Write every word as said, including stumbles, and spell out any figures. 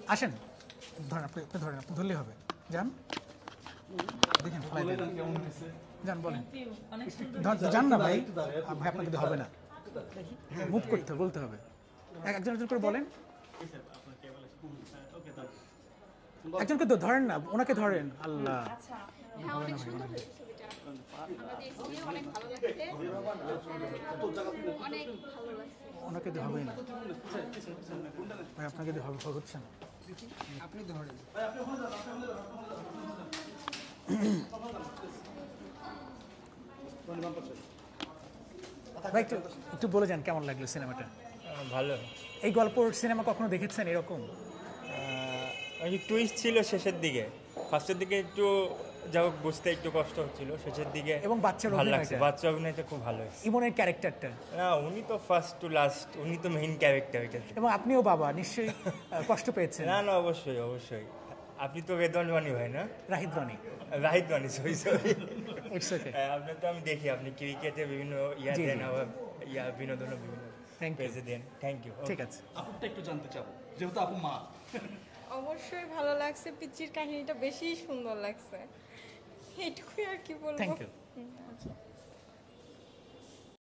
আসেন, ধরেন আপনি, আপনি ধরেন, আপনি ধরলেই হবে। যান দেখেন, ফ্লাই দেন, যান বলেন। যান না ভাই, ভাই আপনাকে দিয়ে হবে না, মুভ করতে হবে, বলতে হবে, একজন একজন করে বলেন। একজনকে তো ধরেন না, ওনাকে ধরেন। আল্লাহ, ওনাকে দিয়ে হবে না ভাই, আপনাকে দিয়ে হবে, হচ্ছে না, আপনি ধরেন। ভাই একটু একটু বলে যান কেমন লাগলো সিনেমাটা? ভালো। এই গল্পর সিনেমা কখনো দেখেছেন এরকম? একটু টুইস্ট ছিল শেষের দিকে, ফার্স্টের দিকে একটু যা হোক বুঝতে একটু কষ্ট হচ্ছিল, শেষের দিকে এবং বাচ্চার ভালো লাগছে, অভিনয়টা, বাচ্চা অভিনয়টা খুব ভালো হয়েছে। ইমনের ক্যারেক্টারটা, না উনি তো ফার্স্ট টু লাস্ট, উনি তো মেইন ক্যারেক্টার এটা। এবং আপনিও বাবা, নিশ্চয়ই আহ, কষ্ট পেয়েছেন। না না অবশ্যই অবশ্যই। আপনি তো বেদন বানি ভাই না? রাহিদ রানি, রাহিদ বানি, সরি সরি। It's okay. আপনার তো আমি দেখি আপনি ক্রিকেটে বিভিন্ন ইয়া জি, দেন, জি। আবার ইয়া বিনোদন বিভিন্ন Thank you. পেজে দেন। Thank you. ঠিক আছে। আপুরটা একটু জানতে চাবো, যেহেতু আপু মা। অবশ্যই ভালো লাগছে, পিচ্চির কাহিনীটা বেশি সুন্দর লাগছে, এইটুকুই আর কি বলবো। Thank you. হুম, আচ্ছা।